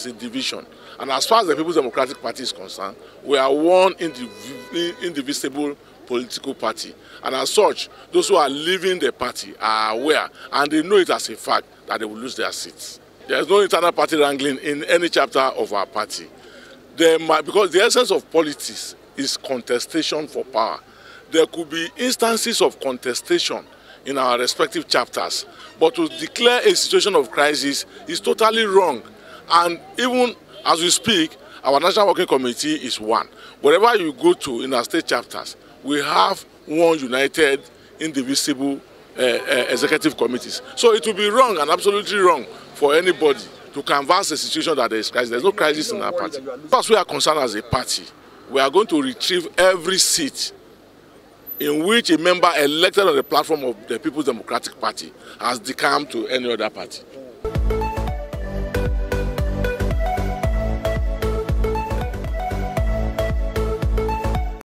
is a division. And as far as the People's Democratic Party is concerned, we are one indivisible political party. And as such, those who are leaving the party are aware, and they know it as a fact that they will lose their seats. There is no internal party wrangling in any chapter of our party. Because the essence of politics is contestation for power. There could be instances of contestation in our respective chapters, but to declare a situation of crisis is totally wrong. And even as we speak, our National Working Committee is one. Wherever you go to in our state chapters, we have one united, indivisible executive committees. So it will be wrong and absolutely wrong for anybody to canvass a situation that there is crisis. There is no crisis in our party. As far as we are concerned as a party, we are going to retrieve every seat in which a member elected on the platform of the People's Democratic Party has decamped to any other party.